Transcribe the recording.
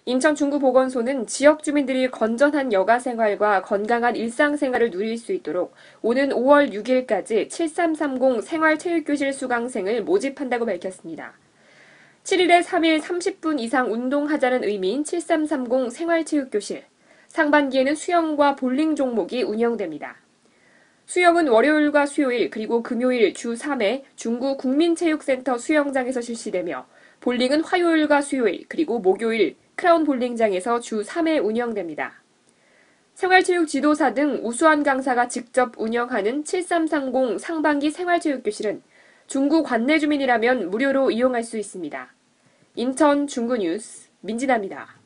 인천 중구보건소는 지역 주민들이 건전한 여가 생활과 건강한 일상생활을 누릴 수 있도록 오는 5월 6일까지 7330 생활체육교실 수강생을 모집한다고 밝혔습니다. 7일에 3일 30분 이상 운동하자는 의미인 7330 생활체육교실. 상반기에는 수영과 볼링 종목이 운영됩니다. 수영은 월요일과 수요일 그리고 금요일 주 3회 중구 국민체육센터 수영장에서 실시되며 볼링은 화요일과 수요일 그리고 목요일 크라운 볼링장에서 주 3회 운영됩니다. 생활체육 지도사 등 우수한 강사가 직접 운영하는 7330 상반기 생활체육교실은 중구 관내 주민이라면 무료로 이용할 수 있습니다. 인천 중구뉴스 민진아입니다.